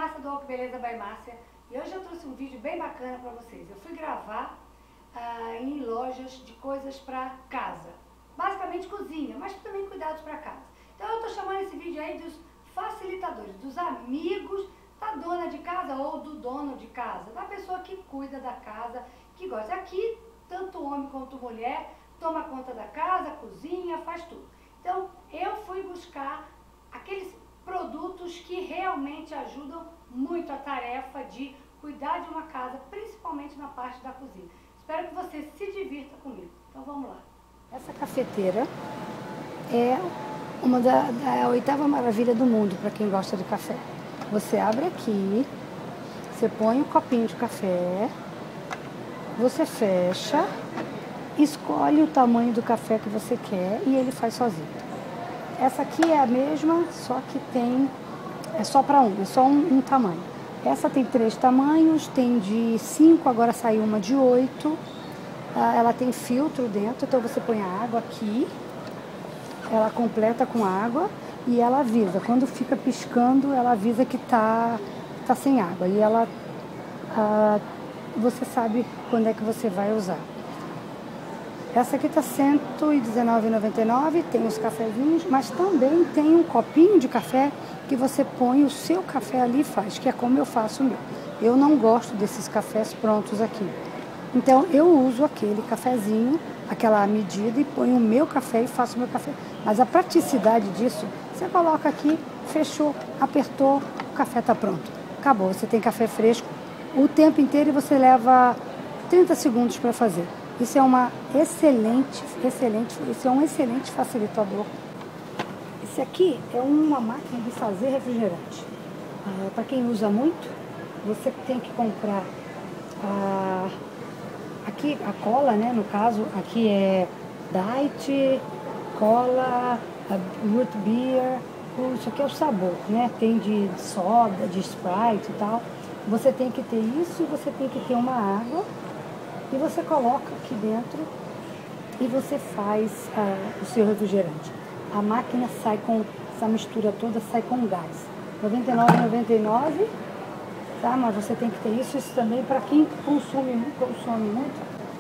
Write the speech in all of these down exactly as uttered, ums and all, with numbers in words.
Márcia do Oco Beleza by Márcia e hoje eu trouxe um vídeo bem bacana para vocês. Eu fui gravar ah, em lojas de coisas para casa, basicamente cozinha, mas também cuidados para casa. Então eu estou chamando esse vídeo aí dos facilitadores, dos amigos da dona de casa ou do dono de casa, da pessoa que cuida da casa, que gosta. Aqui, tanto homem quanto mulher toma conta da casa, cozinha, faz tudo. Então eu fui buscar aqueles produtos que realmente ajudam muito a tarefa de cuidar de uma casa, principalmente na parte da cozinha. Espero que você se divirta comigo. Então vamos lá. Essa cafeteira é uma da, da oitava maravilha do mundo para quem gosta de café. Você abre aqui, você põe um copinho de café, você fecha, escolhe o tamanho do café que você quer e ele faz sozinho. Essa aqui é a mesma, só que tem, é só para um, é só um, um tamanho. Essa tem três tamanhos, tem de cinco, agora saiu uma de oito. Ah, ela tem filtro dentro, então você põe a água aqui, ela completa com água e ela avisa. Quando fica piscando, ela avisa que tá, tá sem água. E ela, ah, você sabe quando é que você vai usar. Essa aqui está cento e dezenove reais e noventa e nove centavos, tem os cafezinhos, mas também tem um copinho de café que você põe o seu café ali e faz, que é como eu faço o meu. Eu não gosto desses cafés prontos aqui. Então eu uso aquele cafezinho, aquela medida e ponho o meu café e faço o meu café. Mas a praticidade disso, você coloca aqui, fechou, apertou, o café está pronto. Acabou, você tem café fresco o tempo inteiro e você leva trinta segundos para fazer. Isso é uma excelente, excelente, isso é um excelente facilitador. Esse aqui é uma máquina de fazer refrigerante. Ah, para quem usa muito, você tem que comprar ah, aqui a cola, né? No caso, aqui é Diet, cola, root beer. Isso aqui é o sabor, né? Tem de soda, de Sprite e tal. Você tem que ter isso e você tem que ter uma água. E você coloca aqui dentro e você faz uh, o seu refrigerante. A máquina sai com, essa mistura toda sai com gás. noventa e nove reais e noventa e nove centavos, tá? Mas você tem que ter isso, isso também para quem consome, consome muito.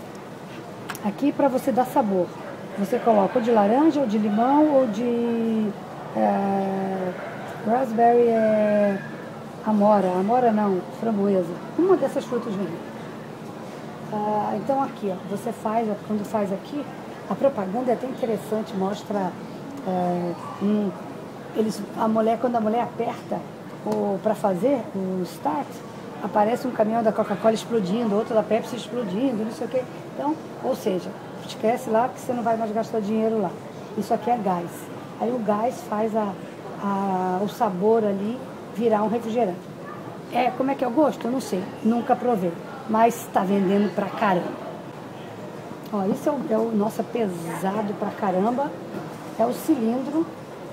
Aqui para você dar sabor. Você coloca ou de laranja, ou de limão, ou de uh, raspberry, é, amora, amora não, framboesa. Uma dessas frutas vermelhas. Ah, então aqui, ó, você faz, quando faz aqui, a propaganda é até interessante, mostra é, um, eles, a mulher, quando a mulher aperta para fazer o start, aparece um caminhão da Coca-Cola explodindo, outro da Pepsi explodindo, não sei o quê. Então, ou seja, esquece lá que você não vai mais gastar dinheiro lá. Isso aqui é gás. Aí o gás faz a, a, o sabor ali virar um refrigerante. É, como é que é o gosto? Eu não sei, nunca provei. Mas está vendendo pra caramba. Ó, isso é o, é o nosso pesado pra caramba. É o cilindro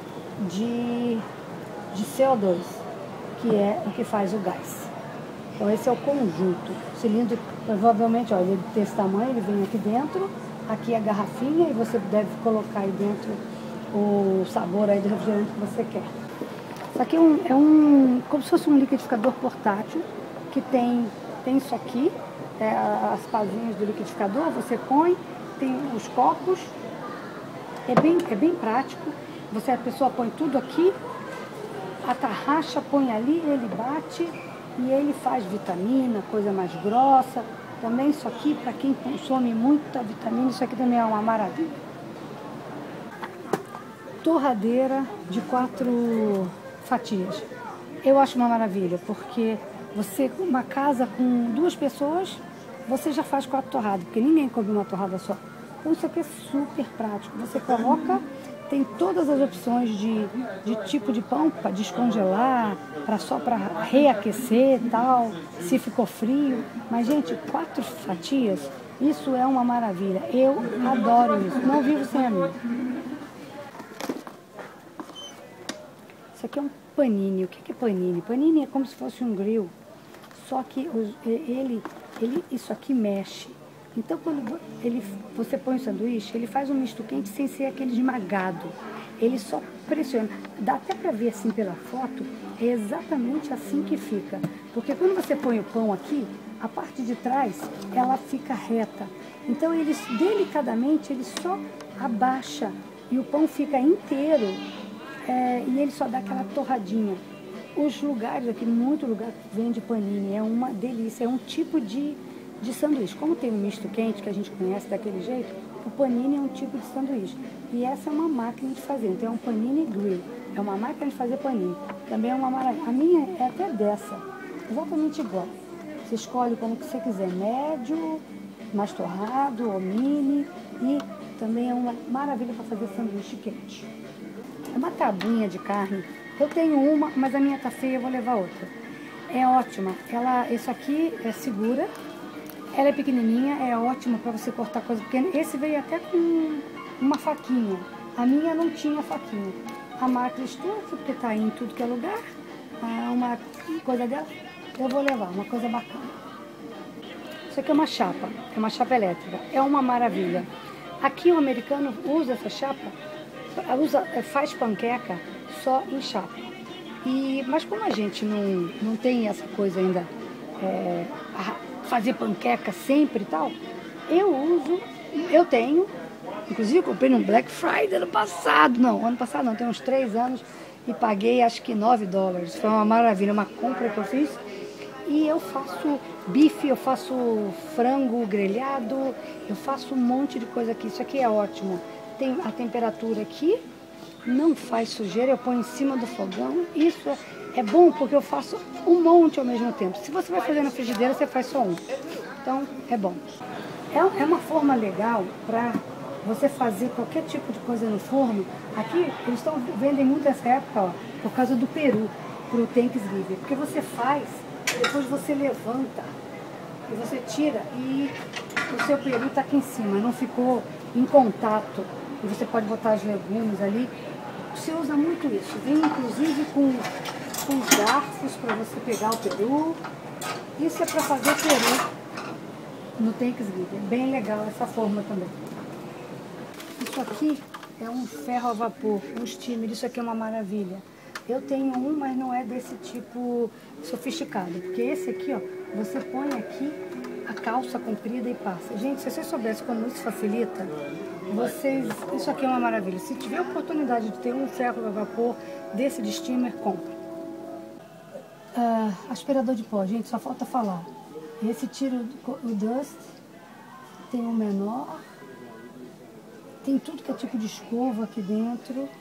de, de C O dois, que é o que faz o gás. Então esse é o conjunto. O cilindro, provavelmente, ó, ele tem esse tamanho, ele vem aqui dentro. Aqui é a garrafinha e você deve colocar aí dentro o sabor aí do refrigerante que você quer. Isso aqui é um, é um como se fosse um liquidificador portátil que tem Tem isso aqui, é, as pazinhas do liquidificador, você põe, tem os copos, é bem, é bem prático. Você, a pessoa põe tudo aqui, a tarraxa põe ali, ele bate e ele faz vitamina, coisa mais grossa. Também isso aqui, para quem consome muita vitamina, isso aqui também é uma maravilha. Torradeira de quatro fatias. Eu acho uma maravilha, porque você, uma casa com duas pessoas, você já faz quatro torradas, porque ninguém come uma torrada só. Então isso aqui é super prático. Você coloca, tem todas as opções de, de tipo de pão para descongelar, pra, só para reaquecer e tal, se ficou frio. Mas, gente, quatro fatias, isso é uma maravilha. Eu adoro isso. Não vivo sem a minha. Isso aqui é um panini. O que é panini? Panini é como se fosse um grill. Só que ele, ele, isso aqui mexe. Então, quando ele, você põe o sanduíche, ele faz um misto quente sem ser aquele esmagado. Ele só pressiona. Dá até para ver assim pela foto é exatamente assim que fica. Porque quando você põe o pão aqui, a parte de trás, ela fica reta. Então, ele, delicadamente, ele só abaixa e o pão fica inteiro é, e ele só dá aquela torradinha. Os lugares aqui, muito lugar vende panini, é uma delícia, é um tipo de, de sanduíche. Como tem um misto quente que a gente conhece daquele jeito, o panini é um tipo de sanduíche. E essa é uma máquina de fazer, então é um panini grill, é uma máquina de fazer panini. Também é uma maravilha. A minha é até dessa, exatamente igual. Você escolhe como que você quiser, médio, mais torrado ou mini, e também é uma maravilha para fazer sanduíche quente. É uma tabuinha de carne. Eu tenho uma, mas a minha tá feia, eu vou levar outra. É ótima. Ela, isso aqui é segura. Ela é pequenininha, é ótima para você cortar coisa pequena. Esse veio até com uma faquinha. A minha não tinha faquinha. A marca Stuart, porque tá aí em tudo que é lugar. Ah, uma coisa dela, eu vou levar, uma coisa bacana. Isso aqui é uma chapa, é uma chapa elétrica. É uma maravilha. Aqui o americano usa essa chapa, usa, faz panqueca só em chapa. E, mas como a gente não, não tem essa coisa ainda, é, fazer panqueca sempre e tal, eu uso, eu tenho, inclusive comprei no Black Friday ano passado, não, ano passado não, tem uns três anos, e paguei acho que nove dólares. Foi uma maravilha, uma compra que eu fiz. E eu faço bife, eu faço frango grelhado, eu faço um monte de coisa aqui. Isso aqui é ótimo. Tem a temperatura aqui, não faz sujeira, eu ponho em cima do fogão. Isso é bom porque eu faço um monte ao mesmo tempo. Se você vai fazer na frigideira, você faz só um. Então, é bom. É uma forma legal para você fazer qualquer tipo de coisa no forno. Aqui, eles estão vendem muito essa época, ó, por causa do peru, pro Thanksgiving. Porque você faz, depois você levanta e você tira e o seu peru está aqui em cima, não ficou em contato. E você pode botar os legumes ali. Você usa muito isso. Vem inclusive com, com os garfos para você pegar o peru. Isso é para fazer peru no Thanksgiving. É bem legal essa forma também. Isso aqui é um ferro a vapor, um steamer. Isso aqui é uma maravilha. Eu tenho um, mas não é desse tipo sofisticado. Porque esse aqui, ó, você põe aqui a calça comprida e passa. Gente, se vocês soubessem como isso facilita, vocês... Isso aqui é uma maravilha. Se tiver a oportunidade de ter um ferro a vapor desse de steamer, compre. Ah, aspirador de pó, gente, só falta falar. Esse tira o dust, tem um menor, tem tudo que é tipo de escova aqui dentro.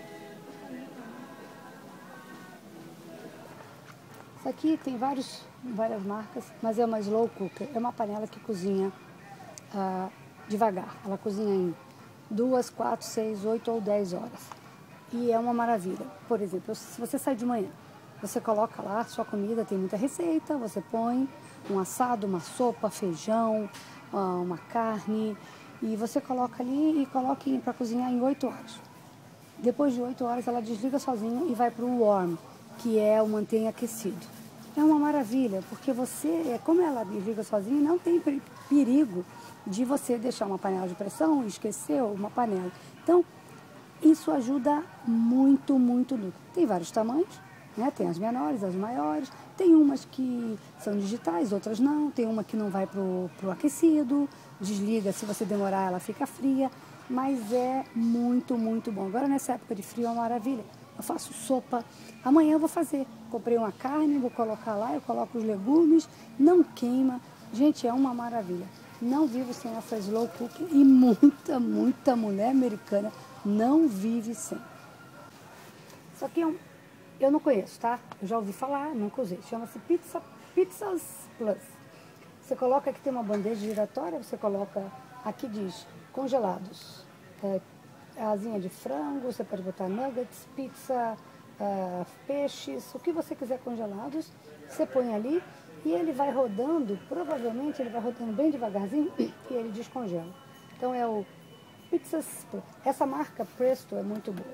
Isso aqui tem vários, várias marcas, mas é uma slow cooker. É uma panela que cozinha ah, devagar. Ela cozinha em duas, quatro, seis, oito ou dez horas. E é uma maravilha. Por exemplo, se você sai de manhã, você coloca lá a sua comida, tem muita receita, você põe um assado, uma sopa, feijão, uma carne, e você coloca ali e coloca para cozinhar em oito horas. Depois de oito horas ela desliga sozinha e vai para o warm, que é o mantém aquecido. É uma maravilha, porque você, como ela desliga sozinha, não tem perigo de você deixar uma panela de pressão e esquecer uma panela. Então, isso ajuda muito, muito, muito. Tem vários tamanhos, né? Tem as menores, as maiores, tem umas que são digitais, outras não, tem uma que não vai para o aquecido, desliga, se você demorar ela fica fria, mas é muito, muito bom. Agora nessa época de frio é uma maravilha. Eu faço sopa, amanhã eu vou fazer. Comprei uma carne, vou colocar lá, eu coloco os legumes, não queima. Gente, é uma maravilha. Não vivo sem essa slow cooker e muita, muita mulher americana não vive sem. Isso aqui é um, eu não conheço, tá? Eu já ouvi falar, nunca usei. Chama-se Pizza, Pizzas Plus. Você coloca aqui, tem uma bandeja giratória, você coloca, aqui diz congelados. É, asinha de frango, você pode botar nuggets, pizza, uh, peixes, o que você quiser congelados, você põe ali e ele vai rodando, provavelmente ele vai rodando bem devagarzinho e ele descongela. Então é o Pizzas, essa marca Presto é muito boa.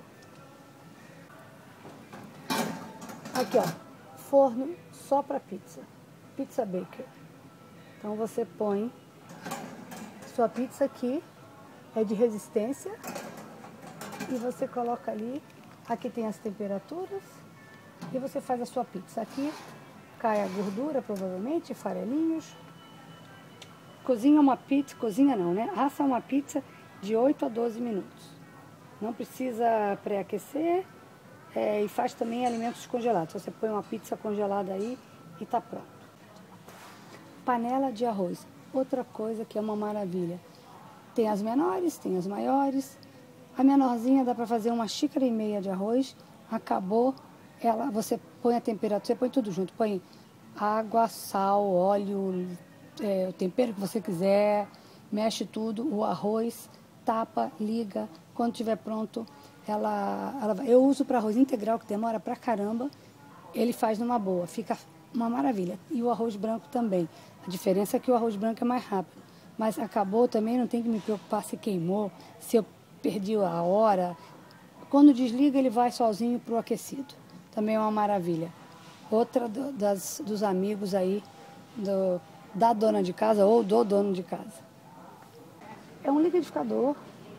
Aqui ó, forno só para pizza, Pizza Baker. Então você põe sua pizza aqui, é de resistência. E você coloca ali, aqui tem as temperaturas, e você faz a sua pizza. Aqui cai a gordura, provavelmente, farelinhos. Cozinha uma pizza, cozinha não, né? Assa uma pizza de oito a doze minutos. Não precisa pré-aquecer é, e faz também alimentos congelados. Você põe uma pizza congelada aí e tá pronto. Panela de arroz. Outra coisa que é uma maravilha. Tem as menores, tem as maiores. A menorzinha dá para fazer uma xícara e meia de arroz. Acabou, ela, você põe a temperatura, você põe tudo junto. Põe água, sal, óleo, é, o tempero que você quiser. Mexe tudo, o arroz, tapa, liga. Quando estiver pronto, ela, ela vai. Eu uso para arroz integral, que demora pra caramba. Ele faz numa boa, fica uma maravilha. E o arroz branco também. A diferença é que o arroz branco é mais rápido. Mas acabou também, não tem que me preocupar se queimou, se eu perdi a hora. Quando desliga, ele vai sozinho para o aquecido. Também é uma maravilha. Outra do, das, dos amigos aí, do, da dona de casa ou do dono de casa. É um liquidificador,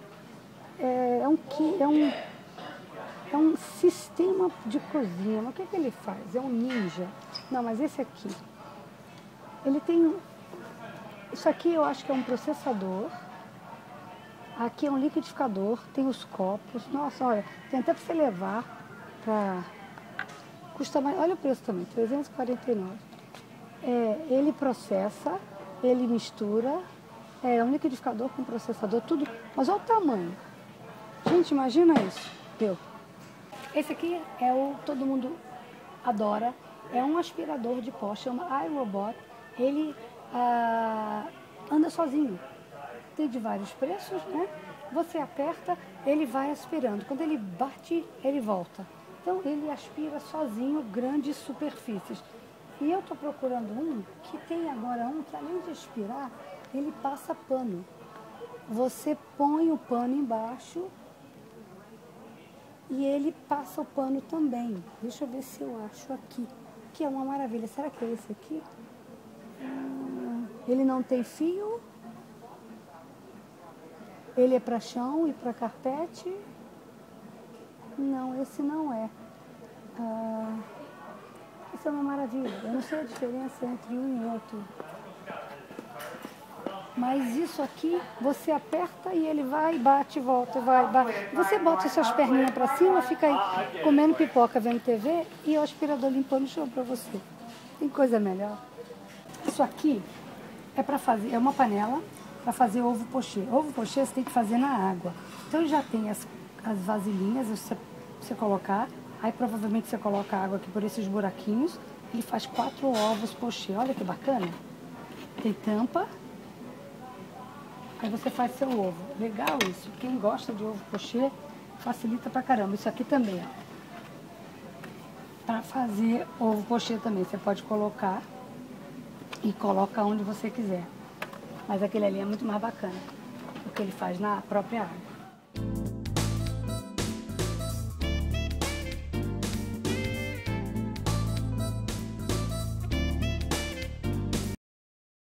é, é, um, é, um, é um sistema de cozinha. Mas o que, que ele faz? É um ninja. Não, mas esse aqui, ele tem... Isso aqui eu acho que é um processador. Aqui é um liquidificador, tem os copos. Nossa, olha, tem até para você levar para... Custa mais, olha o preço também, trezentos e quarenta e nove reais. É, ele processa, ele mistura, é um liquidificador com processador, tudo. Mas olha o tamanho. Gente, imagina isso. Eu. Esse aqui é o todo mundo adora. É um aspirador de pó, chama iRobot. Ele ah, anda sozinho. Tem de vários preços, né? Você aperta, ele vai aspirando. Quando ele bate, ele volta. Então, ele aspira sozinho grandes superfícies. E eu estou procurando um que tem agora um que, além de aspirar, ele passa pano. Você põe o pano embaixo e ele passa o pano também. Deixa eu ver se eu acho aqui. Que é uma maravilha. Será que é esse aqui? Hum, ele não tem fio. Ele é para chão e para carpete? Não, esse não é. Ah, isso é uma maravilha. Eu não sei a diferença entre um e outro. Mas isso aqui, você aperta e ele vai, bate, volta, vai, bate. Você bota suas perninhas para cima, fica aí comendo pipoca, vendo T V e o aspirador limpando o chão para você. Tem coisa melhor. Isso aqui é para fazer, é uma panela para fazer ovo pochê. Ovo pochê você tem que fazer na água. Então já tem as, as vasilhinhas, você, você colocar, aí provavelmente você coloca água aqui por esses buraquinhos, ele faz quatro ovos pochê. Olha que bacana. Tem tampa, aí você faz seu ovo. Legal isso. Quem gosta de ovo pochê, facilita pra caramba. Isso aqui também, ó. Para fazer ovo pochê também, você pode colocar e coloca onde você quiser. Mas aquele ali é muito mais bacana, porque ele faz na própria água.